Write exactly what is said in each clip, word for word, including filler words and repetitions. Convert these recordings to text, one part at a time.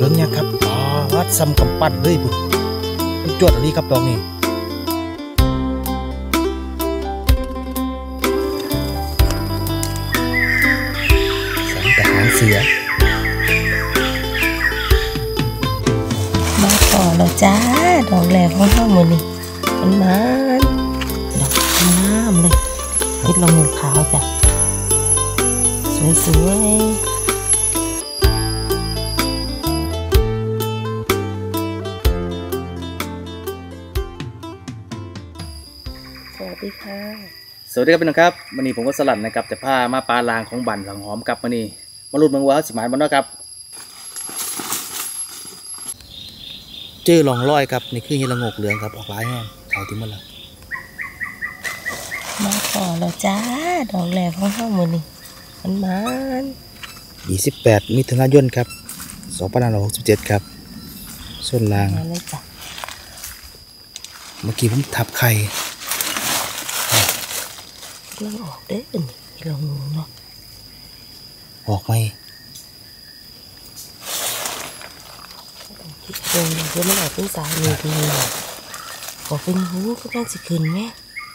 ลืองเนี่ยครับวัดซ้ำกำปั้นเลยบุญจวดอะไรครับดอกนี้สันตะหางเสือมาต่อแล้วจ้าดอกแรกของข้าวมือนี่มันมันดอกงามเลยเห็ดละงูขาวจ้ะสวยๆสวัสดีค่ะสวัสดีครับพี่น้องครับวันนี้ผมก็สลัดนะครับจะพามาปลาลางของบั่นหลังหอมกับวันนี้มาลุ้นเมืองว่าสิหมายมันเนาะครับเจอหลองร้อยครับนี่คือเฮละงกเหลืองครับออกลายแห้งขาวทิ้งหมดแล้วมาต่อแล้วจ้าดอกแรกของข้าวมือนี่มันมันยี่สิบแปดมิถุนายนครับสองพันห้าร้อยหกสิบเจ็ดครับส่วนลางเลยจ้ะเมื่อกี้ผมทับไข่เรื่องออกเด้อนี่ลองดูเนาะออกไหมเออเดี๋ยวมันออกเป็นสายมือดีออกเป็นหูก็ต้องสิขึ้นแม่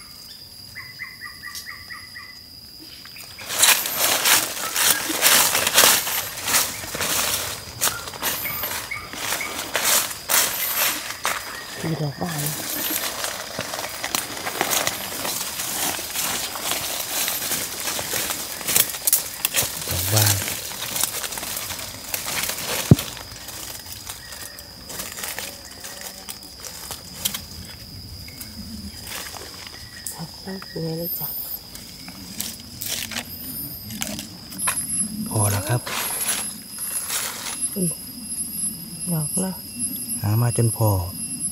ตีดอกบานดอกบานสวยเลยจ้ะพอแล้วครับดอกนะหามาจนพอ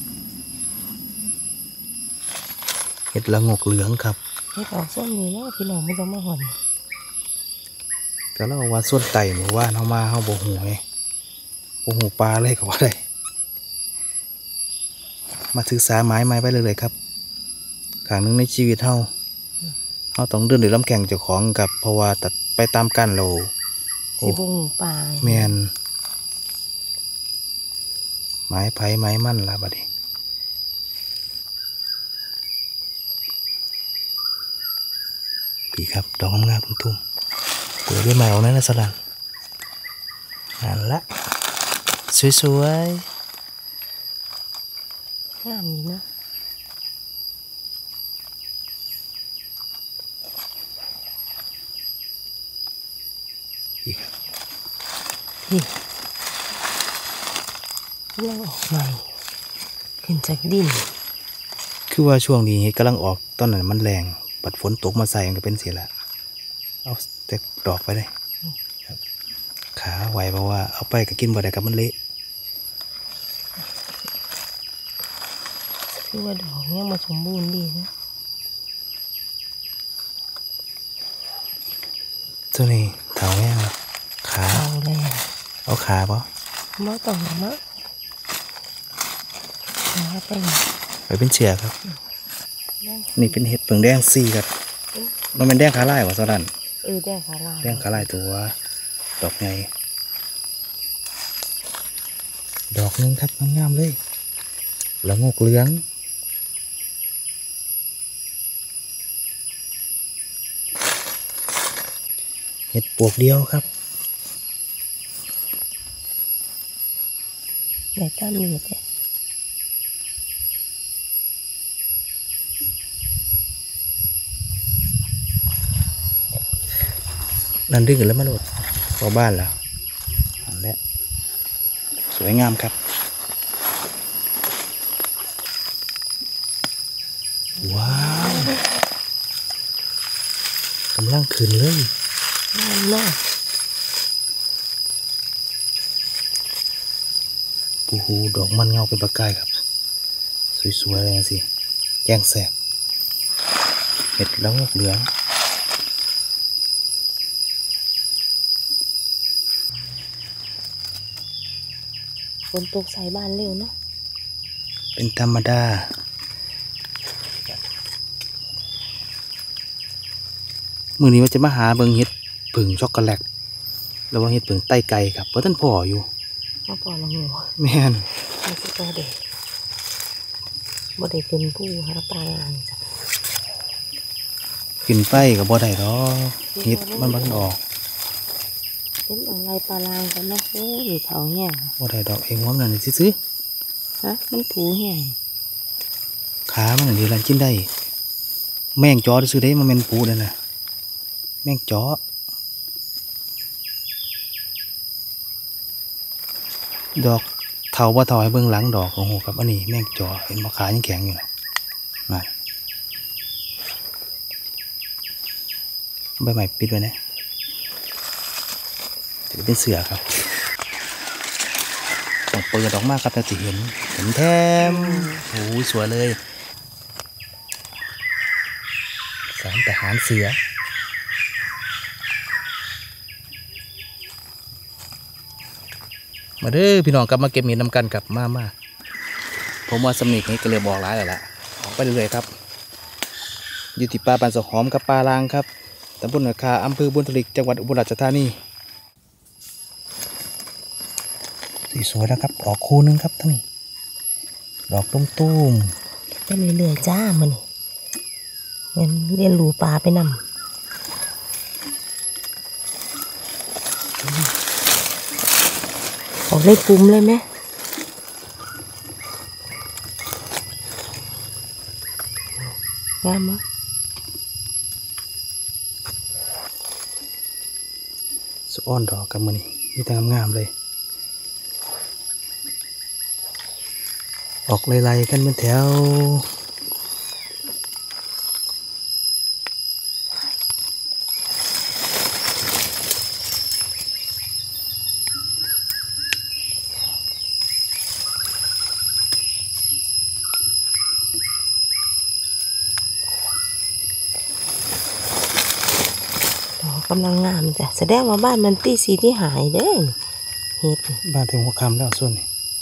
เห็ดละงกเหลืองครับเห็ดออกส้มนี่เนาะพี่น้องไม่ต้องมาห่อนก็แล้วว่าส่วนไต่หมู่ว่าเขามาเขาโบหูไงโบหูปลาเลยก็ว่าได้มาศึกษาไม้ไม้ไปเลยเลยครับครั้งหนึ่งในชีวิตเขาเขาต้องเดินด้วยลำแข่งเจ้าของกับเพราะว่าตัดไปตามกันเราสิบงปลาแมนไม้ไผ่ไม้มั่นละบัดนี้ปีครับดอกงามๆทุ่มๆเปิดด้วยไม้เอานั่นนะสลันนั่นละสวยๆงามนี่นะอีกครับนี่เรื่องออกใหม่ขึ้นจากดินคือว่าช่วงนี้กำลังออกตอนนั้นมันแรงปัดฝนตกมาใส่มันก็เป็นเสียละเอาแต่ดอกไปเลยขาไหวเพราะว่าเอาไปก็กินบ่ได้กับมันเละคือว่าดอกเนี้ยมาสมบูรณ์ดีนะตัวนี้เถาแห้งขาเอาเลยเอาขาปะมาต่อมาขาไปไปเป็นเชือกครับนี่เป็นเห็ดเผือกแดงซีครับมันเป็นแดงขาลายวะสลันเออแดงขาลายแดงขาลายตัวดอกไงดอกนึงครับงามๆเลยละงกเหลืองเห็ดปวกเดียวครับใหญ่ต้นมีดนั่นดึงกันแล้วมาโหลดพอบ้านแล้วนั่นแหละสวยงามครับว้าวกำลังขึ้นเลยนั่นน่ะปูหูดอกมันเงาเป็นประกายครับสวยๆเลยสิแกงแสบเห็ดละงกเหลืองฝนตกใส่บ้านเร็วเนาะเป็นธรรมดามื้อนี้ว่าจะมาหาเบิ่งเห็ดผึ่งช็อกโกแลตแล้วว่าเห็ดผึ่งไต้ไก่ครับเพราะท่านพ่ออยู่ข้าพอละงูแม่นไม่ใช่ตัวเด็กบ่ได้เป็นผู้หาปลาอ่างจ้ะขึ้นไปก็บ่ได้ดอกเฮ็ดมันบ่ทันออกเป็นอะไรปลาลางกันนะโอ้ยเถาแห้งบ่ได้ดอกเองว่ามันนั่นซื่อฮะมันถูแห้งๆขามันนั่นดีลันกินได้ แม่งจอซื่อๆเด้มันแม่นปูนั่นน่ะแม่งจอดอกเถาบ่เถาให้เบิ่งหลังดอกโอ้โหครับอันนี้แม่งจอเห็นบ่ขายังแข็งอยู่น่ะนั่นใบใหม่ปิดไว้นะจะเป็นเสือครับต้องเปิดออกมาครับจะสิเห็นเห็นแทมโอ้ยสวยเลยสารทหารเสือมาเด้อพี่น้องกลับมาเก็บมีดนำกันกับมามาผมว่าสำนีนี้ก็เลยบอกร้ายแล้วล่ะออกไปเรื่อยๆครับอยู่ที่ป่าปานสะหอมกับป่าลางครับตำบลนาคาอำเภอบุญทลิกจังหวัดอุบลราชธานีสีสวยแล้วครับออกคู่นึงครับทั้งนี้ดอกตุ้มไปเรื่อยๆจ้ามันเรียนเรียนรู้ปลาไปนำออกได้คุ้มเลยไหมงามมั้ยๆสะอ้อนดอกกับมือนี่มีแต่งามๆเลย ออกไล่ๆกันเป็นแถวดอกกำลังงามจ้ะแสดงว่าบ้านมันตีสีที่หายเด้อเฮ็ดนี่บ้านถึงหัวคำแล้วส่วนนี้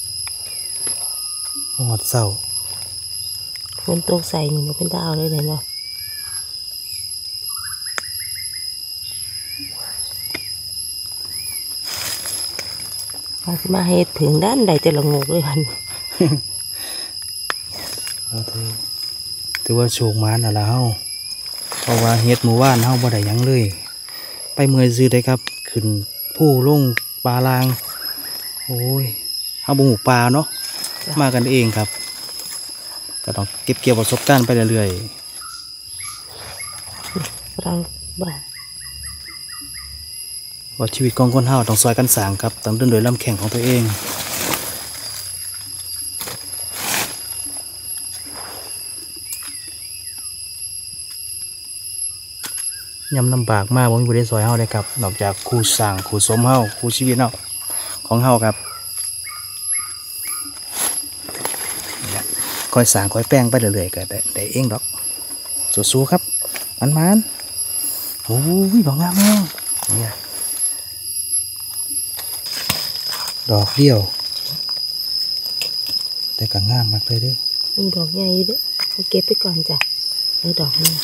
หอดเศร้าฝนตกใส่นี่เป็นดาวเลยเลยเนาะมาสิมาเฮ็ดถึงด้านใดแต่ละงกเลยพันเอาเถอะถือว่าโชคมานอะไรเฮาเพราะว่าเฮ็ดหมู่บ้านเฮาบ่ได้หยังเลย ไปเมื่อยซื้อได้ครับ ขึ้นผู้ลงปลาลาง โอ้ยเฮาบ่ฮู้ปลาเนาะมากันเองครับ ก็ต้องเก็บเกี่ยวประสบการณ์ไปเรื่อยกำลังบ้านๆว่าชีวิตของคนเฮาต้องซอยกันสร้างครับต้องเดินโดยลำแข้งของตัวเองยำลำบากมากบ่มีผู้ใดซอยเฮาได้ครับนอกจากครูสร้างครูสมเฮาครูชีวิตเฮาของเฮาครับนี่แหละคอยสร้างคอยแป้งไปเรื่อยๆก็ได้ได้เองดอกสู้ๆครับมันมันๆโอ้ยดอกงามแม่งเนี่ยดอกเดียว แต่ก็งามมากเลยเด้อมีดอกใหญ่อยู่เด้อเอาเก็บไปก่อนจ้ะเออดอกนี้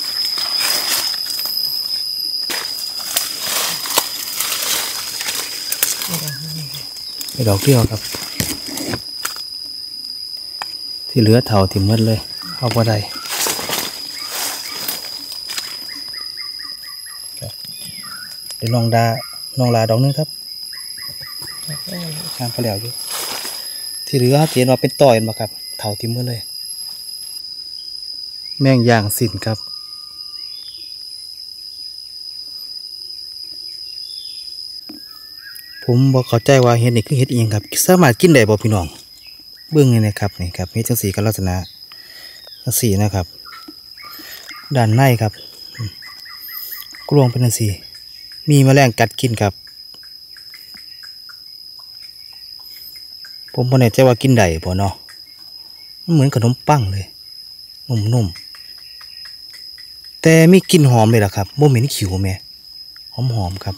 ไอ้ดอกเดียวครับ ที่เหลือเท่าที่หมดเลยเอาบ่ได้เดี๋ยวน้องดาน้องลาดอกนึงครับดอกใหญ่งามพอแล้วอยู่ที่เหลือเขียนว่าเป็นต่อยมาครับเท่าที่หมดเลย แม่งย่างสินครับผมบอกเข้าใจว่าเห็ดนี่คือเห็ดอีหยังครับสามารถกินได้บ่พี่น้องเบื้องนี่นะครับนี่ครับเห็ดจังสีกับลักษณะจังสีนะครับด้านในครับกลวงเป็นจังสีมีแมลงกัดกินครับผมบ่แน่ใจว่ากินได้บ่เนาะมันเหมือนขนมปังเลยนุ่มๆแต่มีกลิ่นหอมเลยล่ะครับบ่เหม็นขิวแม่หอมๆครับ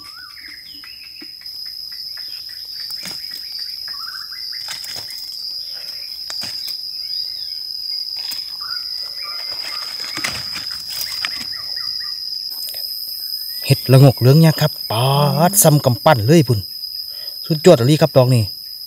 เห็ดละงกเหลืองเนี่ยครับปาดซ้ำกำปั้นเลยพุ่นสุดยอดอะไรครับดอกนี่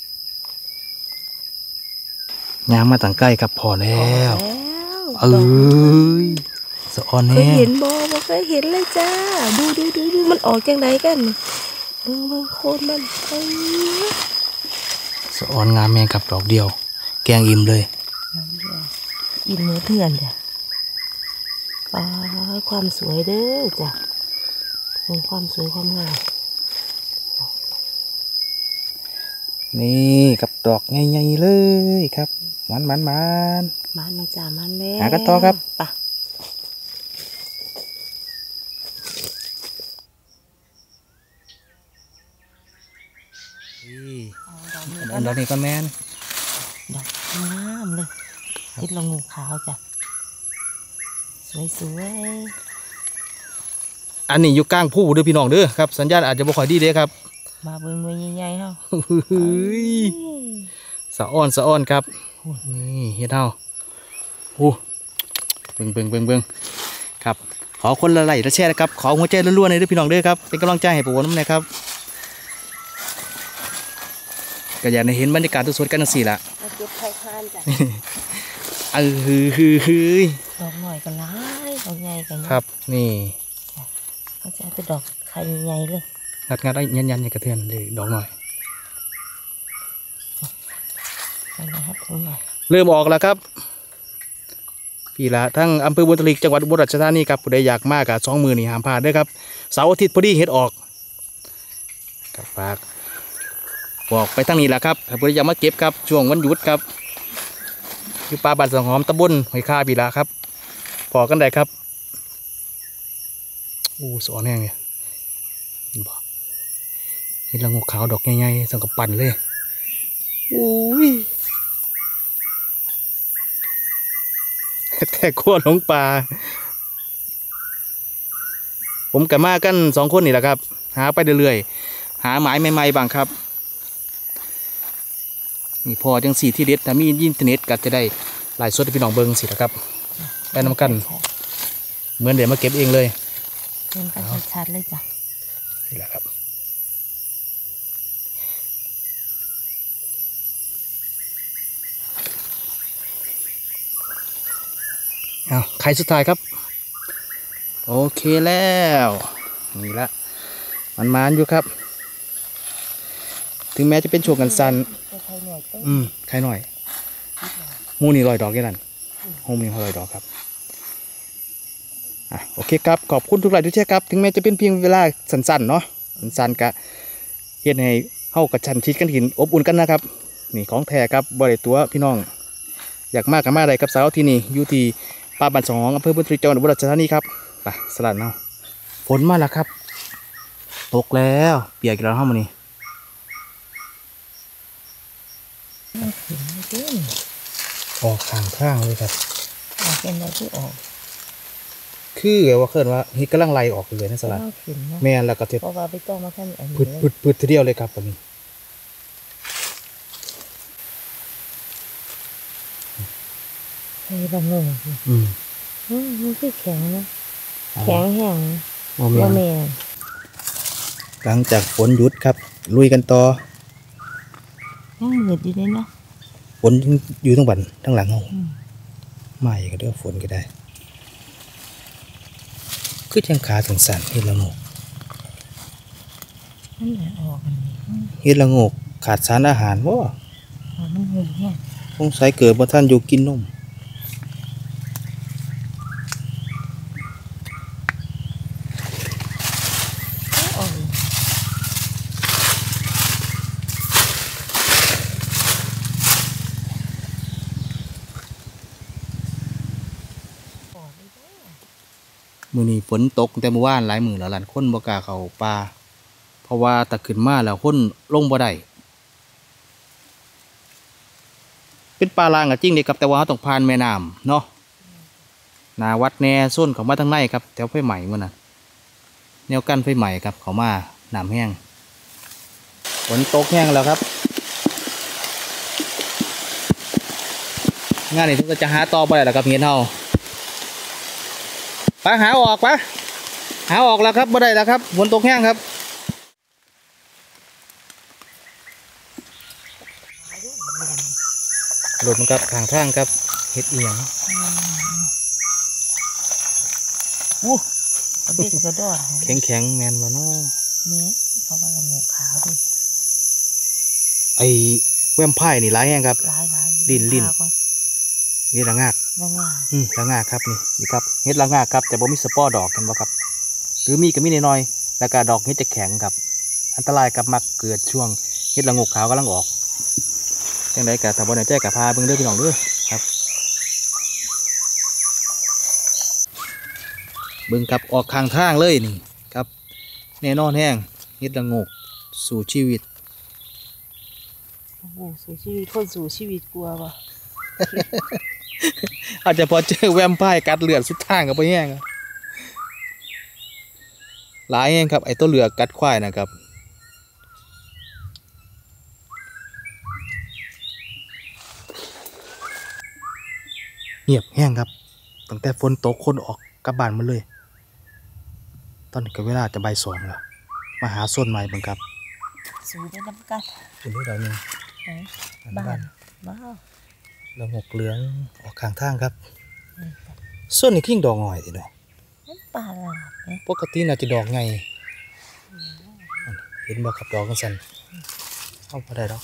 ยางมาต่างใกล้ครับพอแล้วพอเอ้ยสะออนเคยแน่เห็นบ่บ่เคยเห็นเลยจ้าดูดูดูดูมันออกจังไดกันเบิ่งเบิ่งโคนมันเอ้ยสะออนงามแมงกับดอกเดียว แกงอิ่มเลยอินเนื้อเถื่อนจ้ะป้าความสวยเด้อจ้ะเป็นความสวยความงามนี่กับดอกใหญ่ๆเลยครับมันมันมันมันมาจ้ามันแล้วหากันต่อครับไปนี่เอาดอกนี้อันดอกนี้ก็แมนดอกงามเลยคิดลงงูขาวจ้ะสวยสวยอันนี้อยู่กลางผู้เด้อพี่น้องเด้อครับสัญญาณอาจจะบ่ค่อยดีเด้อครับมาเบิ่งไว้ใหญ่ๆเฮาเฮ้ยสะอ้อนสะอ้อนครับนี่เฮ็ดเฮาโอ้เบิ่งเบิ่งเบิ่งเบิ่งครับขอคนละไลค์ละแชร์นะครับขอหัวใจรัวๆหน่อยเด้อพี่น้องเด้อครับเป็นกำลังใจให้ปู่น้ำหน่อยครับก็อยากให้เห็นบรรยากาศสดๆกันจังซี่ล่ะมาเก็บไข่ทานจ้ะเออฮือฮือฮือดอกหน่อยก็หลายดอกใหญ่ก็เยอะครับนี่เขาจะเอาแต่ดอกไข่ใหญ่ๆเลยงัดงัดไอ้ยันยันๆอย่ากระเทือนเลยดอกหน่อยเอาละครับทุกหน่อยเริ่มออกแล้วครับพี่ละทั้งอำเภอบุญทลิกจังหวัดอุบลราชธานีครับผู้ใดอยากมากกับสองมือนี่ห้ามพลาดเด้วยครับเสาร์อาทิตย์พอดีเฮ็ดออกครับฝากบอกไปทั้งนี้แหละครับถ้าผู้ใดอยากมาเก็บครับช่วงวันหยุดครับอยู่ป่าบ้านสังหอมตำบลหอยคาพี่ละครับพอกันได้ครับโอ้สอนแห้งเนี่ยเห็นบ่เห็นละงูขาวดอกใหญ่ๆสังกับปั่นเลยอุ้ย แต่ขั้วหลงปลาผมกับมากันสองคนนี่แหละครับหาไปเรื่อยๆหาหมายใหม่ๆบ้างครับนี่พอจังสี่ที่เด็ดถ้ามีอินเทอร์เน็ตก็จะได้หลายสดให้พี่น้องเบิ้งสิละครับไปนำกันเหมือนเดี๋ยวมาเก็บเองเลยเห็นกันชัดๆเลยจ้ะนี่แหละครับเอาใครสุดท้ายครับโอเคแล้วนี่ละมันมานอยู่ครับ ถึงแม้จะเป็นช่วงกันสันไข่หน่อยเต้อืมใครหน่อยหมูนี่ลอยดอกแค่นั้นโฮมนี่เขาลอยดอกครับอ่ะโอเคครับขอบคุณทุกหลายทุกแชร์ครับถึงแม้จะเป็นเพียงเวลาสั้นๆเนาะสั้นๆกะเฮ็ดให้เฮากับชันชิดกันหินอบอุ่นกันนะครับนี่ของแท้ครับบ่ได้ตัวพี่น้องอยากมากกันมาได้กับสาวที่นี่อยู่ที่ป่าบ้านสองอำเภอบุญทรีจังหวัดอุบลราชธานีครับไปสลัดเนาะฝนมาแล้วครับตกแล้วเปียกอีกแล้วเฮามื้อนี้เห็นไหมเต้นออกข้างข้างเลยครับออกเป็นอะไรที่ออกคือว่าเคินว่าเฮ็ดกำลังไล่ออกเลยนะสลัดเอาขึ้นเนาะแม่นแล้วก็เจ็บเพราะว่าไปต้องมาขั้นอันนี้พืดพืดพืดทีเดียวเลยครับผมให้บางงงอืมอืมมันคือแข็งนะแข็งแห้งโมเมบ่นแม่นหลังจากฝนหยุดครับ ลุยกันต่อยังมืดอยู่เลยเนาะฝนอยู่ทั้งบันทั้งหลังเอาอืมไม่ก็เดี๋ยวฝนก็ได้คือจังขาสั่นๆเฮ็ดละโงกมันแหละออกอันนี้อืมเฮ็ดละโงกขาดสารอาหารบ่อ๋อมันหุ่มแห้งสงสัยเกิดบ่ทันอยู่กินนมออกเลยออกเลยเด้อมื้อนี้ฝนตกแต่เมื่อวานหลายมื้อแล้วหลานคนบ่กล้าเข้าป่าเพราะว่าถ้าขึ้นมาแล้วคนลงบ่ได้เป็นป่าลางก็จริงเด้ครับแต่ว่าเราต้องผ่านแม่น้ำเนาะหนาวัดแน่ส้นเข้ามาทางในครับแถวไฟใหม่มื้อน่ะแนวกั้นไฟใหม่ครับเข้ามาน้ำแห้งฝนตกแห้งแล้วครับงานนี้ทุกคนจะหาต่อไปแล้วครับเฮียนเฮาไปหาออกปะหาออกแล้วครับบ่ได้แล้วครับฝนตกแห้งครับดมันกับทางทางครับเห็ดเอียงอู้กระเด็ดกระดอนแข็งแข็งๆแมนวะเนาะเนี่ยเพราะว่าเราหมูขาวดิไอแวมไพร์นี่ร้ายแห้งครับลายลายลิ้นลิ้นก่อนนี่ละงากง่ายง่ายอืมละงากครับนี่นี่ครับเห็ดละงากครับแต่บ่มีสปอร์ดอกกันบ่ครับหรือมีก็มีน้อยๆแล้วก็ดอกเห็ดจะแข็งครับอันตรายกับมักเกิดช่วงเห็ดละงกขาวกำลังออกจังไดกับถ้าบ่แน่ใจกับพาเบิ่งเด้อพี่น้องเด้อครับเบิ่งครับออกข้างทางเลยนี่ครับแน่นอนแห้งเห็ดละงกสู่ชีวิตโอ้โหสู่ชีวิตคนสู่ชีวิตกลัวป่ะอาจจะพอเจอแวมไพร์กัดเลือดสุดทางกับไปแห้งอะหลายแห้งครับไอตัวเหลือกัดควายนะครับเงียบแห้งครับตั้งแต่ฝนตกคนออกกลับบ้านมาเลย ตอนนี้ก็เวลาจะบ่ายสองแล้วมาหาส้นใหม่บังครับสู่ได้น้ำกันเป็นที่เราเนี่ยไหนบ้านว้าวเราหกเหลืองออกข้างทางครับส้นนี่ขิ้งดอกง่อยทีเดียวนั่นปลาหลาดเนี่ยปกติน่าจะดอกไงเห็นบ่ครับดอกกันสันเอาพอได้ดอก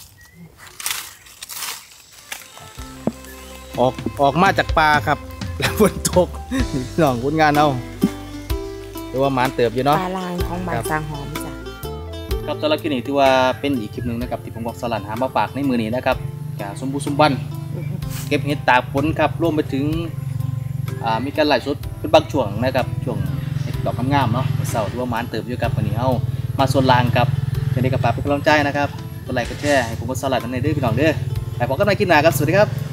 ออกออกมาจากป่าครับ แล้วฝนตกหน่องผลงานเอาหรือว่าหมานเติบอยู่ปเนาะลาลางของบ้านสร้างหอมจ้ะครับสำหรับคลิปนี้ถือว่าเป็นอีกคลิปหนึ่งนะครับที่ผมบอกสลันหามาฝากในมือนี้นะครับจากสมบูรณ์สมบันเก็บเห็ดตากฝนครับรวมไปถึงอ่ามีการไล่สดเป็นบางช่วงนะครับช่วงเห็ดดอกงามๆเนาะเสาร์ที่ว่าหมานเติบอยู่ครับวันนี้เอามาส่วนลางครับจะได้กับฝากเป็นกำลังใจนะครับกดไลค์กดแชร์ให้ผมบอสลัดในเด้อพี่น้องเด้อแต่พบกันในคลิปหน้าครับสวัสดีครับ